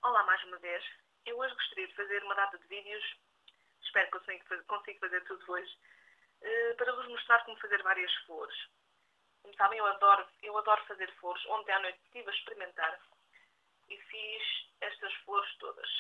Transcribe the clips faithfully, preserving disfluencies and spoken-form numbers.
Olá mais uma vez. Eu hoje gostaria de fazer uma data de vídeos, espero que eu consiga fazer tudo hoje, para vos mostrar como fazer várias flores. Como sabem, eu adoro, eu adoro fazer flores. Ontem à noite estive a experimentar e fiz estas flores todas.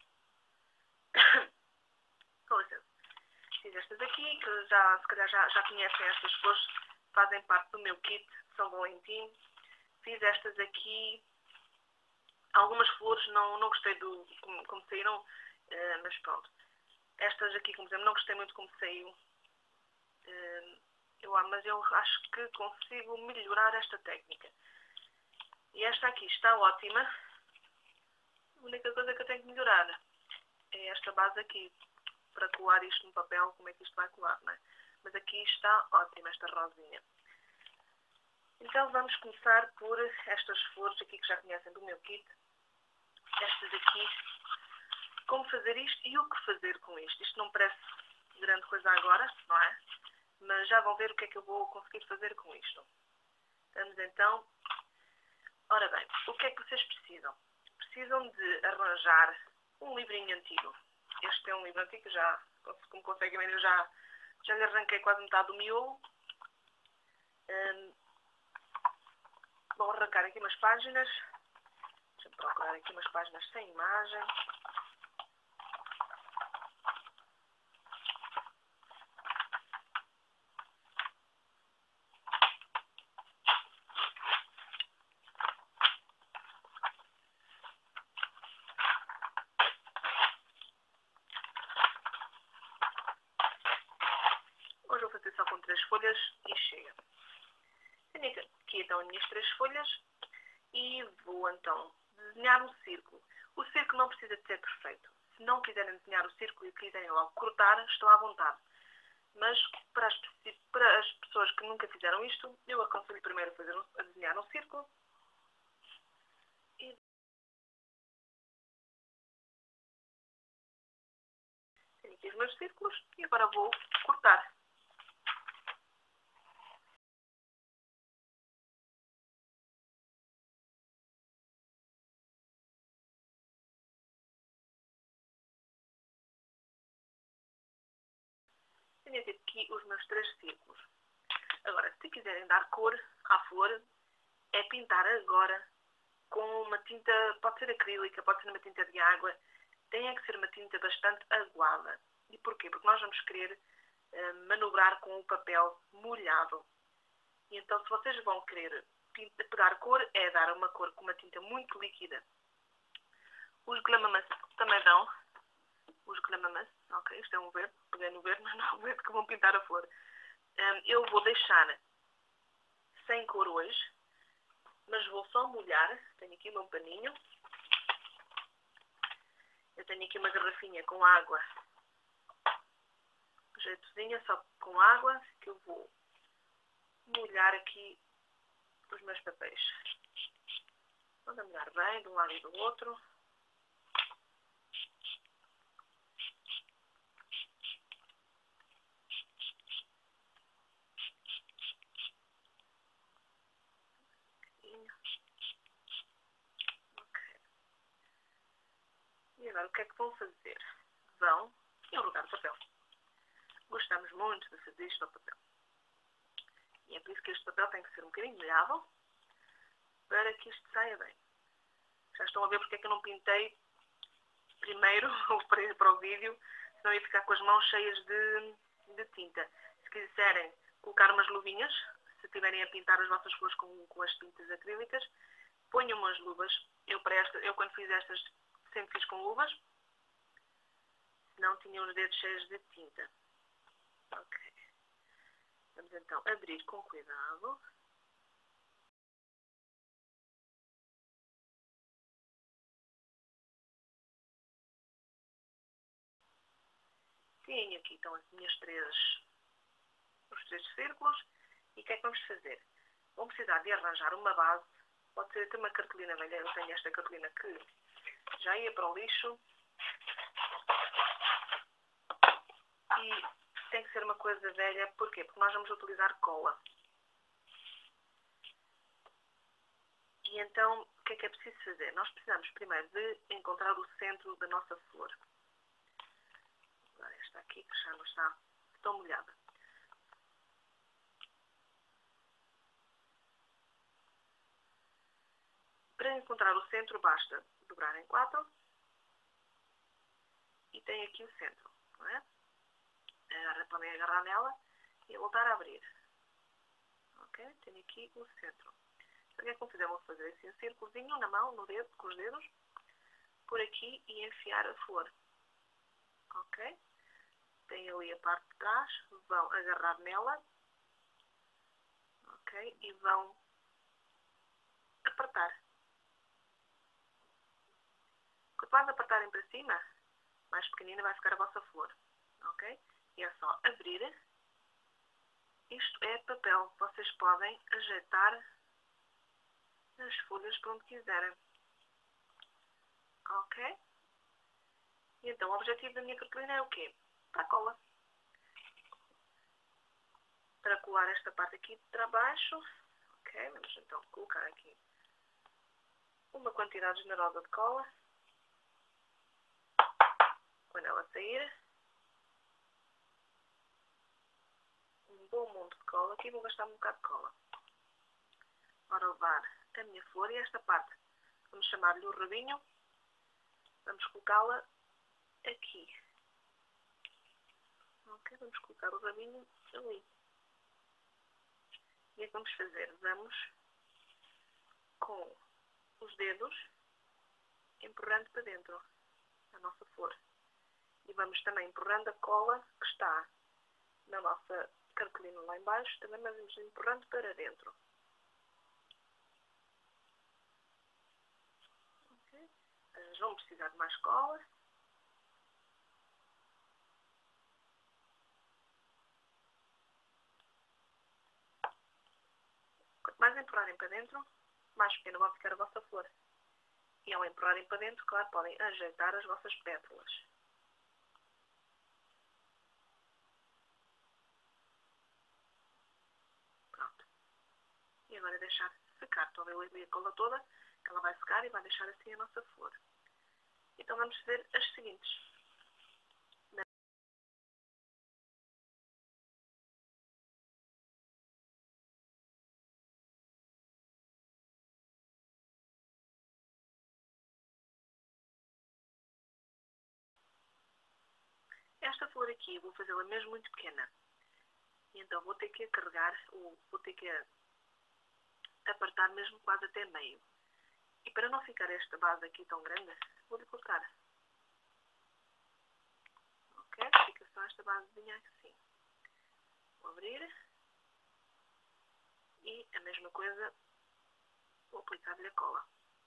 Com licença. Fiz estas aqui, que já, se calhar já, já conhecem estas flores, fazem parte do meu kit de São Valentim. Fiz estas aqui. Algumas flores não, não gostei do como, como saíram, uh, mas pronto. Estas aqui, como exemplo, não gostei muito como saiu. Uh, eu, mas eu acho que consigo melhorar esta técnica. E esta aqui está ótima. A única coisa que eu tenho que melhorar é esta base aqui. Para colar isto no papel, como é que isto vai colar, não é? Mas aqui está ótima esta rosinha. Então vamos começar por estas flores aqui que já conhecem do meu kit. Estas aqui, como fazer isto e o que fazer com isto. Isto não parece grande coisa agora, não é? Mas já vão ver o que é que eu vou conseguir fazer com isto. Vamos então. Ora bem, o que é que vocês precisam? Precisam de arranjar um livrinho antigo. Este é um livro antigo, já, como conseguem ver, eu já, já lhe arranquei quase metade do miolo. Um, vou arrancar aqui umas páginas. Deixa-me procurar aqui umas páginas sem imagem. Hoje vou fazer só com três folhas e chega. Tenho aqui então as minhas três folhas e vou então desenhar um círculo. O círculo não precisa de ser perfeito. Se não quiserem desenhar o círculo e quiserem logo cortar, estão à vontade. Mas para as, para as pessoas que nunca fizeram isto, eu aconselho primeiro a, fazer um, a desenhar um círculo. E tenho aqui os meus círculos e agora vou cortar. Tenho aqui os meus três círculos. Agora, se quiserem dar cor à flor, é pintar agora com uma tinta, pode ser acrílica, pode ser uma tinta de água, tem que ser uma tinta bastante aguada. E porquê? Porque nós vamos querer uh, manobrar com o papel molhado. E então, se vocês vão querer pinta, dar cor, é dar uma cor com uma tinta muito líquida. Os glamamas também dão. Os glamamas, ok, isto é um verde, peguei no verde, mas não é o verde que vão pintar a flor. Um, eu vou deixar sem cor hoje, mas vou só molhar. Tenho aqui o meu paninho. Eu tenho aqui uma garrafinha com água, jeitozinha, só com água, que eu vou molhar aqui os meus papéis. Vou molhar bem de um lado e do outro. E agora o que é que vão fazer? Vão enrugar o papel. Gostamos muito de fazer isto ao papel. E é por isso que este papel tem que ser um bocadinho molhado para que isto saia bem. Já estão a ver porque é que eu não pintei primeiro para, para o vídeo, senão ia ficar com as mãos cheias de, de tinta. Se quiserem colocar umas luvinhas, se estiverem a pintar as vossas flores com, com as tintas acrílicas, ponham umas luvas. Eu, para esta, eu quando fiz estas sempre fiz com luvas, senão tinha os dedos cheios de tinta. Ok. Vamos então abrir com cuidado. Tenho aqui então as minhas três, os três círculos. E o que é que vamos fazer? Vão precisar de arranjar uma base. Pode ser até uma cartolina velha. Eu tenho esta cartolina que já ia para o lixo. E tem que ser uma coisa velha. Porquê? Porque nós vamos utilizar cola. E então, que é que é preciso fazer? Nós precisamos primeiro de encontrar o centro da nossa flor. Agora esta aqui, que já não está tão molhada. Para encontrar o centro basta dobrar em quatro e tem aqui o centro, não é? Agora podem agarrar nela e voltar a abrir. Ok? Tenho aqui o centro. Então, o que é que vou fazer? Vou fazer assim um círculozinho na mão, no dedo, com os dedos, por aqui e enfiar a flor. Ok? Tem ali a parte de trás, vão agarrar nela, ok? E vão apertar. Quanto mais apertarem para cima, mais pequenina vai ficar a vossa flor, ok? E é só abrir. Isto é papel. Vocês podem ajeitar as folhas para onde quiserem, ok? E então o objetivo da minha cartolina é o quê? Para a cola. Para colar esta parte aqui para baixo, ok? Vamos então colocar aqui uma quantidade generosa de cola. Quando ela sair, um bom monte de cola. Aqui vou gastar um bocado de cola. Para levar a minha flor e esta parte, vamos chamar-lhe o rabinho. Vamos colocá-la aqui. Ok, vamos colocar o rabinho ali. E o que vamos fazer? Vamos, com os dedos, empurrando para dentro a nossa flor. E vamos também empurrando a cola que está na nossa cartolina lá em baixo, também vamos empurrando para dentro. Okay. Mas vão precisar de mais cola. Quanto mais empurrarem para dentro, mais pequena vai ficar a vossa flor. E ao empurrarem para dentro, claro, podem ajeitar as vossas pétalas. Pronto. E agora deixar secar. Estão a ver ali a cola toda, que ela vai secar e vai deixar assim a nossa flor. Então vamos fazer as seguintes. Esta flor aqui vou fazê-la mesmo muito pequena. E então vou ter que carregar, ou vou ter que apertar mesmo quase até meio. E para não ficar esta base aqui tão grande, vou-lhe cortar. Ok? Fica só esta basezinha assim. Vou abrir. E a mesma coisa, vou aplicar-lhe a cola.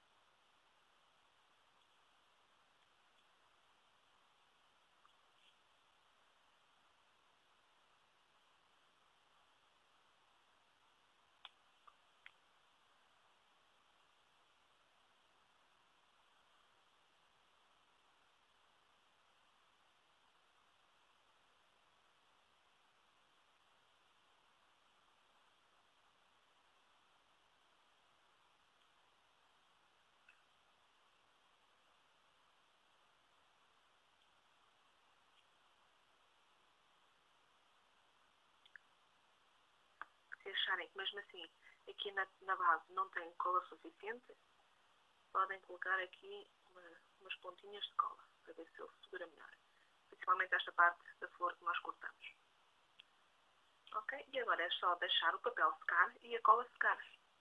Se acharem que mesmo assim aqui na, na base não tem cola suficiente, podem colocar aqui uma, umas pontinhas de cola, para ver se ele segura melhor. Principalmente esta parte da flor que nós cortamos. Ok? E agora é só deixar o papel secar e a cola secar.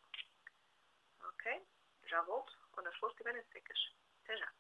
Ok? Já volto quando as flores estiverem secas. Até já.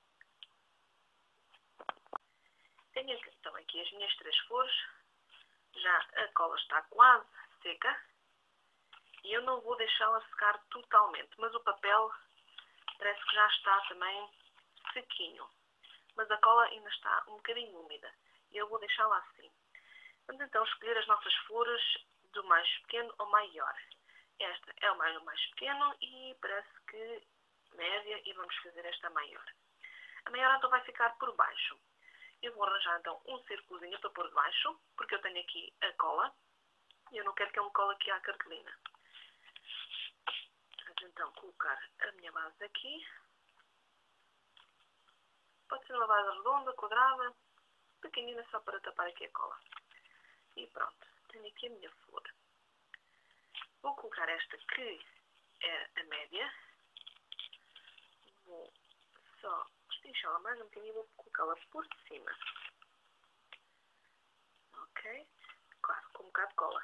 Tenho então aqui as minhas três flores. Já a cola está quase seca. E eu não vou deixá-la secar totalmente. Mas o papel parece que já está também sequinho. Mas a cola ainda está um bocadinho úmida. E eu vou deixá-la assim. Vamos então escolher as nossas flores do mais pequeno ao maior. Esta é o mais, o mais pequeno e parece que média e vamos fazer esta maior. A maior então vai ficar por baixo. Eu vou arranjar então um círculozinho para pôr debaixo, porque eu tenho aqui a cola e eu não quero que ele me cole aqui à cartolina. então colocar a minha base aqui. Pode ser uma base redonda, quadrada, pequenina, só para tapar aqui a cola. E pronto, tenho aqui a minha flor. Vou colocar esta que é a média. Vou só estinchá-la mais um bocadinho e vou colocá-la por cima. Ok? Claro, com um bocado de cola.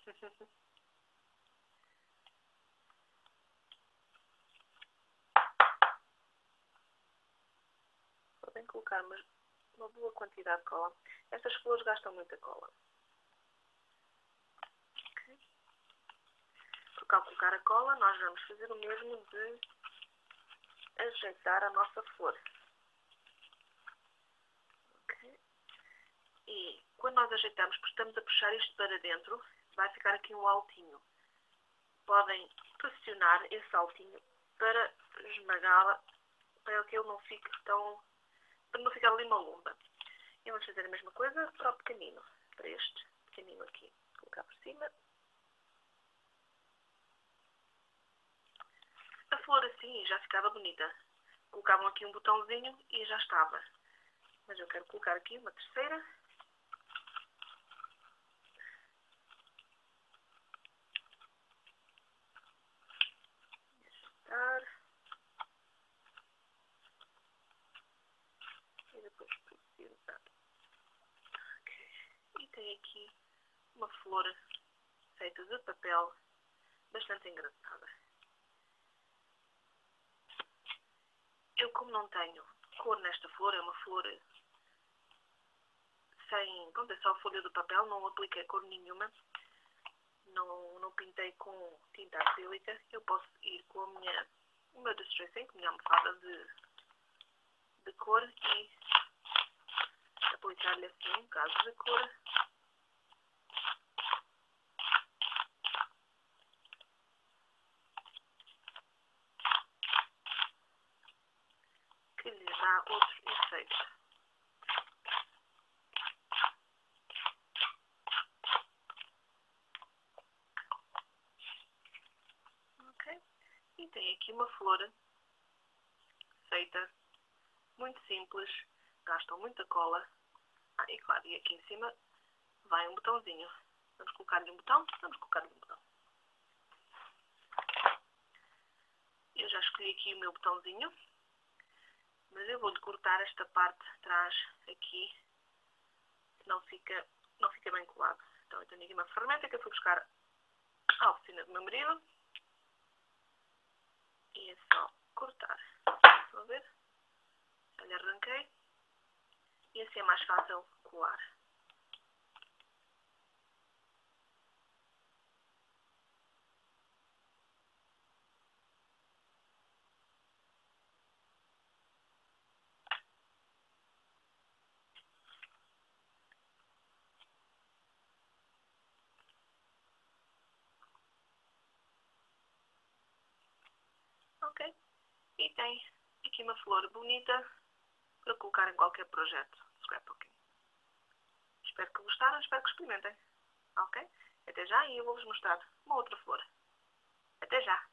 Podem colocar uma, uma boa quantidade de cola. Estas flores gastam muita cola. Okay. Porque ao colocar a cola, nós vamos fazer o mesmo de ajeitar a nossa flor. Okay. E quando nós ajeitamos, porque estamos a puxar isto para dentro, vai ficar aqui um altinho. Podem pressionar esse altinho para esmagá-la, para que ele não fique tão... para não ficar ali uma lomba. E vamos fazer a mesma coisa para o pequenino, para este pequenino aqui. Colocar por cima. A flor assim já ficava bonita. Colocavam aqui um botãozinho e já estava. Mas eu quero colocar aqui uma terceira. Ajeitar. E depois pressionar. Ok. E tem aqui uma flor feita de papel bastante engraçada. Eu, como não tenho cor nesta flor, é uma flor sem... Pronto, é só folha de papel, não apliquei cor nenhuma. Não, não pintei com tinta acrílica. Eu posso ir com a minha... o meu distressing, com a minha almofada de, de cor e aplicar-lhe assim um bocado de cor. Que lhe dá outro efeito. Ok? E tem aqui uma flor feita muito simples, gastam muita cola. Ah, e claro, e aqui em cima vai um botãozinho. Vamos colocar-lhe um botão? Vamos colocar-lhe um botão. Eu já escolhi aqui o meu botãozinho, mas eu vou-lhe cortar esta parte de trás aqui, que não fica, não fica bem colado. Então eu tenho aqui uma ferramenta que eu fui buscar à oficina do meu marido. E é só cortar. Estão a ver? Já lhe arranquei. E assim é mais fácil colar. Ok? E tem aqui uma flor bonita para colocar em qualquer projeto de scrapbooking. Espero que gostaram, espero que experimentem. Ok? Até já e eu vou-vos mostrar uma outra flor. Até já!